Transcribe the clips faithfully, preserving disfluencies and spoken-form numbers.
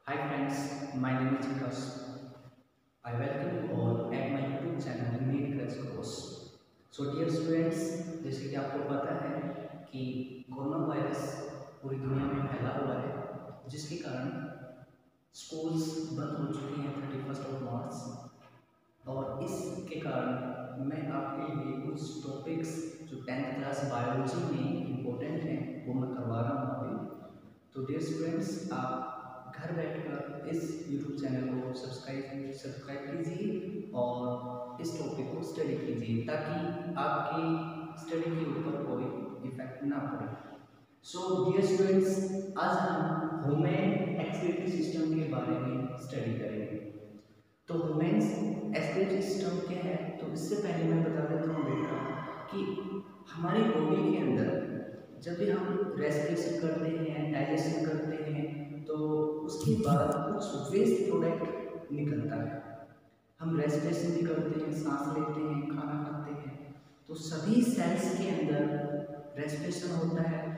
Hi friends, my name is Vikas. I welcome you all at my YouTube channel Need Crash Course. So dear students, जैसे कि आपको पता है कि corona virus पूरी दुनिया में फैला हुआ है, जिसके कारण स्कूल्स बंद हो चुकी हैं थर्टी फर्स्ट ऑफ मार्च। और इसके कारण मैं आपके लिए कुछ टॉपिक्स जो टेंथ क्लास बायोलॉजी में इम्पोर्टेंट हैं वो मैं करवा रहा हूँ अभी। तो डियर स्टूडेंट्स, आप घर बैठकर इस यूट्यूब चैनल को सब्सक्राइब सब्सक्राइब कीजिए और इस टॉपिक को स्टडी कीजिए ताकि आपकी स्टडी के ऊपर कोई इफेक्ट ना पड़े। सो डियर स्टूडेंट्स, आज हम ह्यूमन एक्सक्रीटरी सिस्टम के बारे में स्टडी करेंगे। तो ह्यूमन एक्सक्रीटरी सिस्टम क्या है, तो इससे पहले मैं बता देता हूँ बेटा कि हमारी बॉडी के अंदर जब भी हम रेस्पिरेशन करते हैं, डाइजेशन करते हैं, तो उसके बाद कुछ वेस्ट प्रोडक्ट निकलता है। हम रेस्पिरेशन भी करते हैं, सांस लेते हैं, खाना खाते हैं, तो सभी सेल्स के अंदर रेस्पिरेशन होता है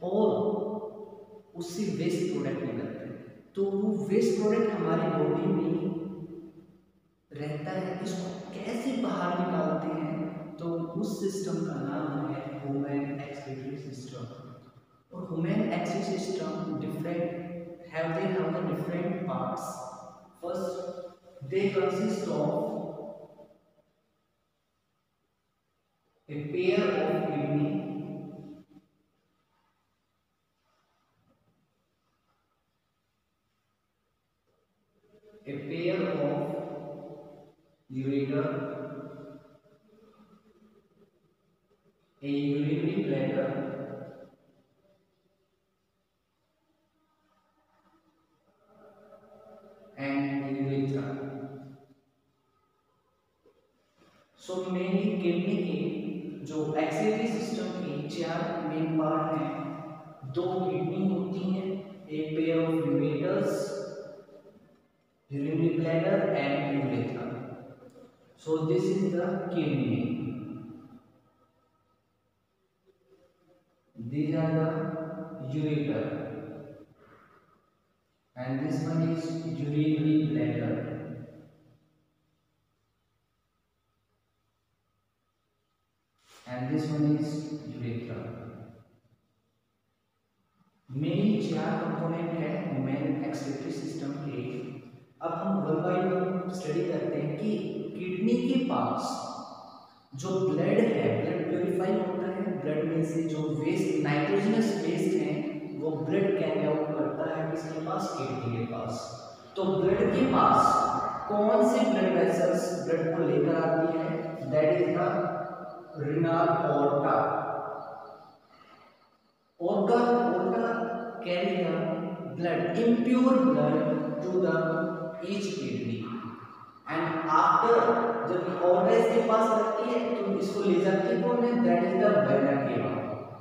और उससे वेस्ट प्रोडक्ट निकलते हैं। तो वो वेस्ट प्रोडक्ट हमारी बॉडी में रहता है, इसको कैसे बाहर निकालते हैं, तो उस सिस्टम का नाम है ह्यूमन एक्सक्रीटरी सिस्टम। और human excretory system different have they have the different parts. First, they consist of a pair of kidney, a pair of ureter, a urinary bladder, and urethra. So mainly kidney के जो excretory system के चार main part हैं। दो kidney होती हैं, एक pair of ureters, urinary bladder and urethra. So this is the kidney, these are the ureter, and this one is urinary bladder, and this one is urethra. Main चार component है human excretory system के। अब हम one by one study करते हैं कि kidney के पास जो ब्लड है, ब्लड प्योरीफाई होता है, ब्लड में से जो वेस्ट नाइट्रोजनस वेस्ट है वो ब्लड कैरी आउट करता है किसके पास, किडनी के पास। तो ब्लड के पास कौन से ब्लड वेसल्स ब्लड को लेकर आती है, that is the renal aorta. Aorta aorta carry the blood, impure blood to the each kidney, and after जब ऑर्टा इसके पास रहती है तो इसको ले जाती है कौन है, that is the vena cava.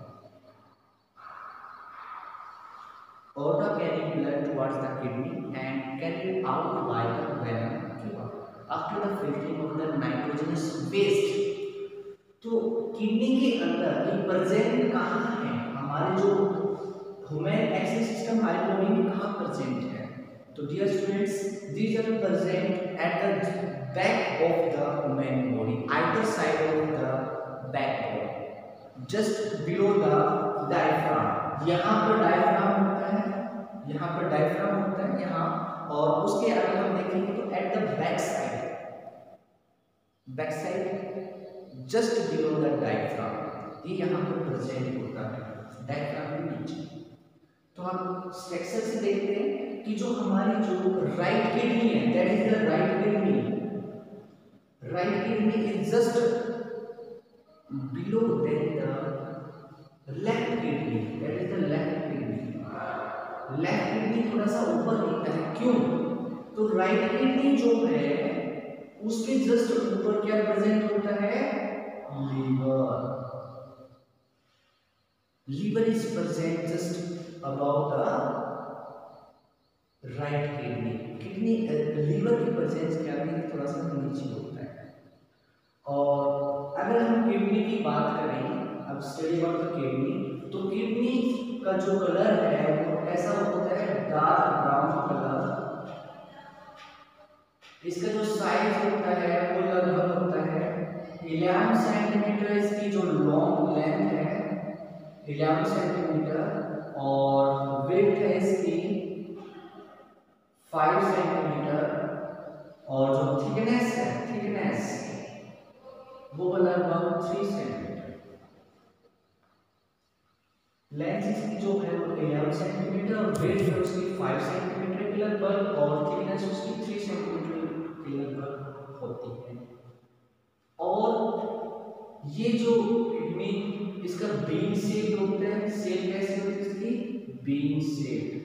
Aorta carry blood towards the kidney and carried out by the vena cava after the filtering of the nitrogenous waste. तो किडनी के अंदर ये प्रेजेंट कहाँ है, हमारे जो ह्यूमन एक्सक्रीटरी सिस्टम हमारी बॉडी में कहाँ प्रेजेंट है, तो dear students, these are present at the back of the human body, either side of the backbone, just below the diaphragm। यहाँ पर डायफ्राम होता है, यहाँ पर डायफ्राम होता है यहाँ, और उसके अगर हम देखेंगे तो at the back side, back side just below the diaphragm, ये यहाँ पर प्रेजेंट होता है डायफ्राम के नीचे। तो आप स्ट्रक्चर से देखते हैं कि जो हमारी जो राइट किडनी है, that is the right kidney, right kidney is just below then the left kidney, that is the left kidney. Left kidney थोड़ा सा ऊपर होता है, क्यों, तो राइट किडनी जो है उसके जस्ट ऊपर क्या प्रेजेंट होता है, liver. Liver is present just about the right kidney. Kidney liver की प्रेजेंस क्या है, थोड़ा सा नीचे होता है। और अगर हम किडनी की बात करें, अब स्टडी अबाउट द किडनी, तो किडनी का जो कलर है वो ऐसा होता है डार्क ब्राउन कलर, इसका जो साइज होता है वो लगभग होता है ग्यारह सेंटीमीटर। इसकी जो लॉन्ग लेंथ है ग्यारह सेंटीमीटर और विड्थ है इसकी पाँच सेंटीमीटर और जो थिकनेस है थिकनेस वो लगभग तीन सेंटीमीटर। लेंथ इसकी जो है वो ग्यारह सेंटीमीटर और विड्थ है उसकी पाँच सेंटीमीटर के लगभग और थिकनेस उसकी तीन सेंटीमीटर के लगभग होती है। और ये जो किडनी इसका बीन शेप होता है, शेप कैसे होती है इसकी bean shape,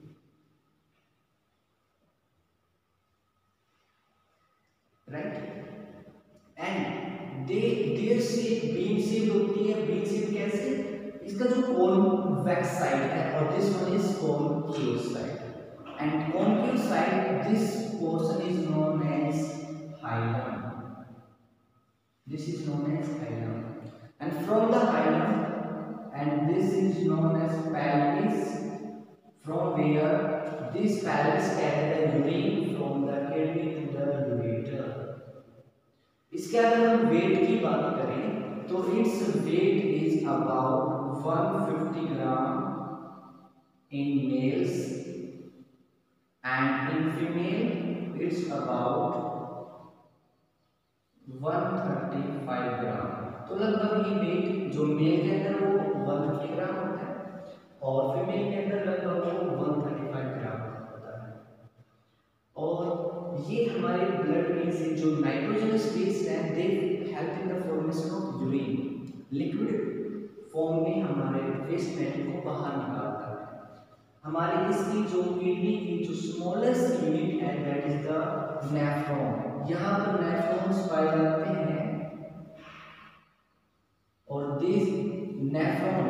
right. And they their shape bean shape होती है। बीन शेप कैसे, इसका जो कॉन्वेक्स साइड है और this one is concave side and concave side this portion is known as hilum. This is known as hilum, and from the hilum, and this is known as pelvis, from where this pelvis carry the urine from the kidney to the ureter. इसके अगर हम wait की बात करें तो its weight is about one hundred fifty gram in males and in female it's about एक सौ पैंतीस ग्राम। तो लगभग ये वेट जो मेल के अंदर वो एक सौ पचास ग्राम होता है और फीमेल के अंदर लगभग वो एक सौ पैंतीस ग्राम होता है। और ये हमारे ब्लड में से जो नाइट्रोजनस वेस्ट है they help in the formation of urine, liquid form में हमारे वेस्ट मैटर को बाहर निकालता है। हमारे इसकी जो किडनी की जो स्मॉलेस्ट यूनिट है दैट इज द नेफ्रॉन। यहाँ पर नेफ्रॉन्स पाए जाते हैं और दिस नेफ्रॉन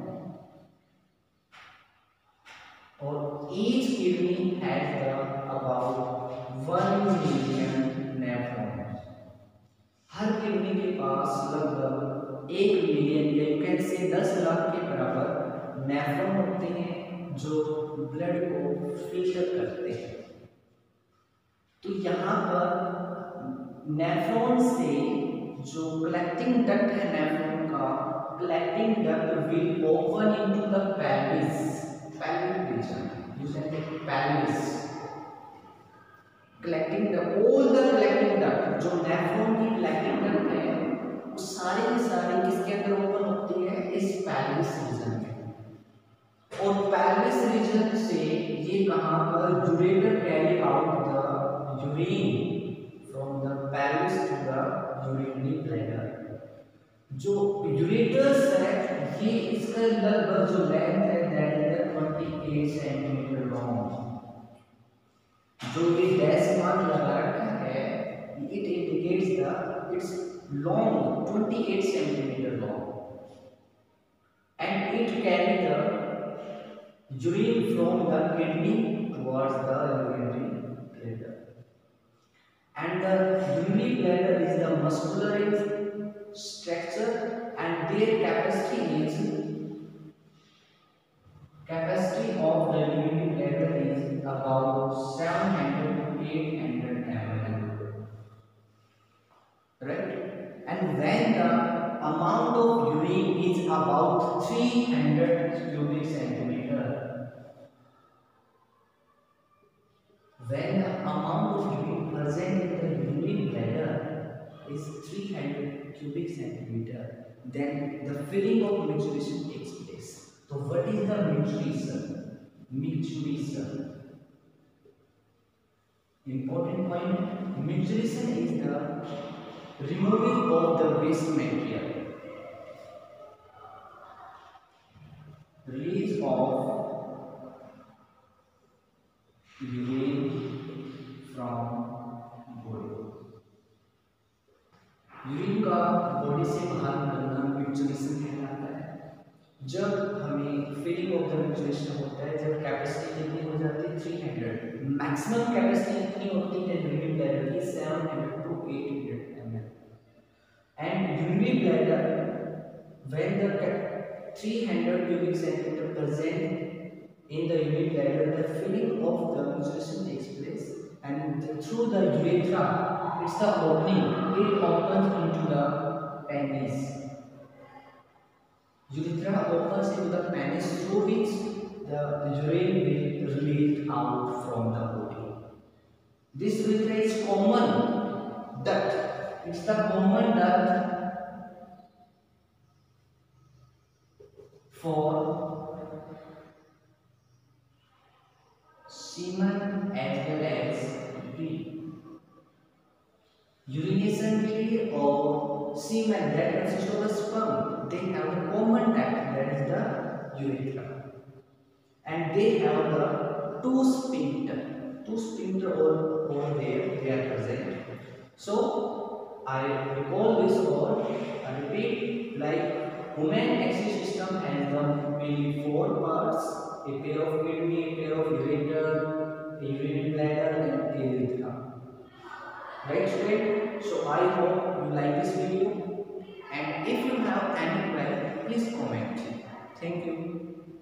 और each kidney has the about one million nephron. हर किडनी के पास लगभग एक मिलियन या यू कैन से दस लाख के बराबर नेफ्रॉन होते हैं जो ब्लड को फिल्टर करते हैं। तो यहाँ पर नेफ्रॉन से जो कलेक्टिंग डक्ट है नेफ्रॉन का collecting duct will open into the pelvis, pelvic region, you can take pelvis, collecting the all the collecting duct, जो नेफ्रॉन की collecting duct है वो सारे के सारे किसके अंदर ओपन होती है इस pelvis region में। और pelvis region से ये कहाँ पर ureter carry out the urine from the pelvis to the urinary bladder। जो ureters है ये इसका लगभग जो लेंथ है दैट इज अट्ठाईस सेंटीमीटर लॉन्ग। जो ये डैश मार्क लगा रखा है it indicates the its long अट्ठाईस centimetre long and it carry the urine from the kidney towards the urinary bladder, and the urinary bladder is the muscular structure and their capacity is capacity of the urinary bladder is about seven hundred to eight hundred milliliters, right? And when the amount of urine is about three hundred cubic centimeter, when the amount of urine present in the urinary bladder is three hundred cubic centimeter, then the filling of micturition takes place. So what is the micturition? Micturition. Important point. Micturition is the removing of the waste material, release of urine from body। Urine का body से बाहर निकलना micturition कहलाता है। जब हमें filling of the micturition होता है जब कैपेसिटी कितनी हो जाती है तीन सौ, मैक्सिमम कैपेसिटी कितनी होती है यूरिनरी ब्लैडर की सात सौ टू आठ सौ M L and urinary bladder when the three hundred cubic centimeter present in the urinary bladder the filling of the micturition takes place and the, through the urethra. It's the opening. It opens into the penis. Urethra opens into the penis through which the urine will release out from the body. This urethra is common duct. It's the common duct for semen as well as urine. Urination gland or semen that consists of the sperm, they have a common duct, that is the urethra, and they have the two sphincter. Two sphincter over, over there they are present. So I recall this or I repeat, like human exit system has the mainly four parts: a pair of kidney, a pair of ureter, a urinary bladder, and a urethra. Right, student? So I hope you like this video, and if you have any query, please comment. Thank you.